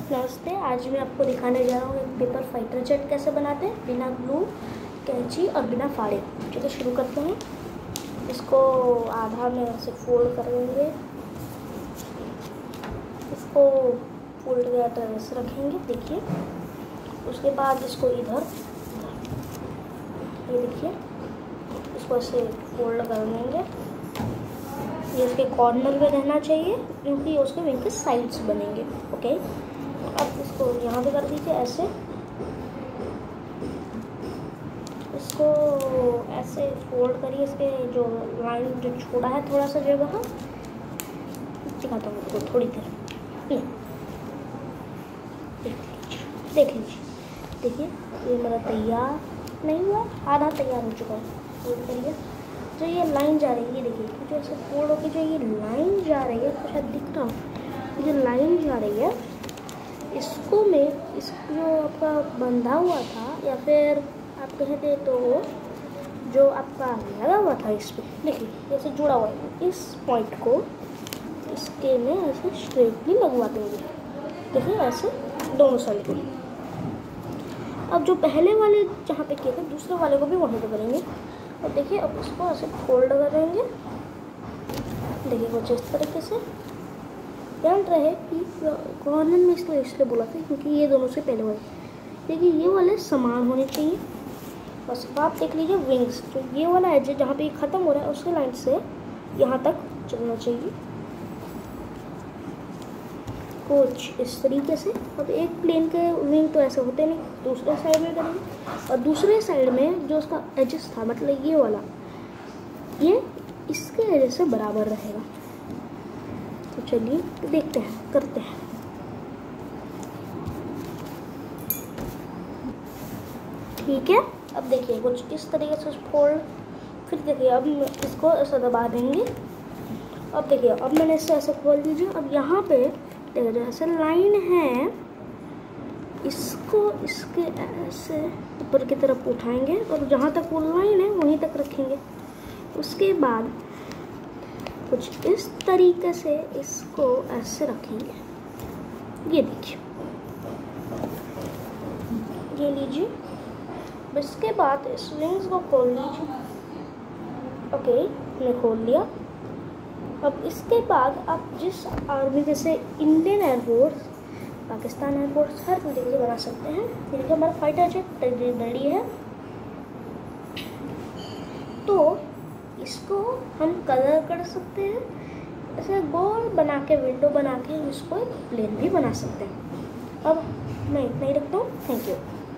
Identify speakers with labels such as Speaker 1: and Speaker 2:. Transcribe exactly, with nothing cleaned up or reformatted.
Speaker 1: नमस्ते। आज मैं आपको दिखाने जा रहा हूँ एक पेपर फाइटर जेट कैसे बनाते हैं बिना ग्लू, कैंची और बिना फाड़े। चलिए शुरू करते हैं। इसको आधा में ऐसे फोल्ड कर देंगे, इसको फोल्ड करके ऐसे रखेंगे, देखिए। उसके बाद इसको इधर, ये देखिए, इसको ऐसे फोल्ड कर देंगे। ये उसके कॉर्नर में रहना चाहिए क्योंकि उसके विंग के साइड्स बनेंगे। ओके, अब इसको यहाँ पे कर दीजिए ऐसे, इसको ऐसे फोल्ड करिए। इसके जो लाइन जो छोड़ा है थोड़ा सा जगह, दिखाता हूँ आपको थोड़ी देर। देख लीजिए, देखिए ये मेरा तैयार नहीं हुआ, आधा तैयार हो चुका है। फोल्ड करिए, जो ये लाइन जा रही है, ये देखिए, जो ऐसे फोल्ड होकर जो ये लाइन जा रही है, तो शायद दिख रहा हो, ये लाइन जा रही है, इसको मैं इस जो आपका बंधा हुआ था, या फिर आप कहते तो जो आपका लगा हुआ था इस पर, देखिए जैसे जुड़ा हुआ है, इस पॉइंट को इसके में ऐसे स्ट्रेटली लगवा देंगे। देखिए ऐसे दोनों साइड को। अब जो पहले वाले जहाँ पे किए थे, दूसरे वाले को भी वहीं पे करेंगे। और देखिए अब इसको ऐसे फोल्ड करेंगे, देखिए कुछ इस तरीके से। ध्यान रहे कि कॉर्नर में इसलिए इसलिए बोला था क्योंकि ये दोनों से पहले वाले, देखिए ये वाले समान होने चाहिए। बस आप देख लीजिए विंग्स, तो ये वाला एज जहाँ पे ये ख़त्म हो रहा है उसके लाइन से यहाँ तक चलना चाहिए, कुछ इस तरीके से। अब एक प्लेन के विंग तो ऐसे होते नहीं, दूसरे साइड में करेंगे। और दूसरे साइड में जो उसका एजेस था, मतलब ये वाला, ये इसके एजेस से बराबर रहेगा। तो चलिए देखते हैं, करते हैं। ठीक है, अब देखिए कुछ इस तरीके से फोल्ड, फिर देखिए अब इसको ऐसा दबा देंगे। अब देखिए अब मैंने इससे ऐसे खोल दीजिए। अब यहाँ पे देखिए जो ऐसे लाइन है, इसको इसके ऐसे ऊपर की तरफ उठाएंगे और जहाँ तक वो लाइन है वहीं तक रखेंगे। उसके बाद कुछ इस तरीके से इसको ऐसे रखेंगे, ये देखिए, ये लीजिए। इसके बाद इस विंग्स को खोल लीजिए। ओके, मैंने खोल लिया। अब इसके बाद आप जिस आर्मी, जैसे इंडियन एयरफोर्स, पाकिस्तान एयरफोर्स, हर तरीके से बना सकते हैं। देखिए हमारा फाइटर जेट रेडी है। तो इसको हम कलर कर सकते हैं, ऐसे गोल बना के, विंडो बना के इसको एक प्लेन भी बना सकते हैं। अब मैं इतना ही रखता हूँ। Thank you.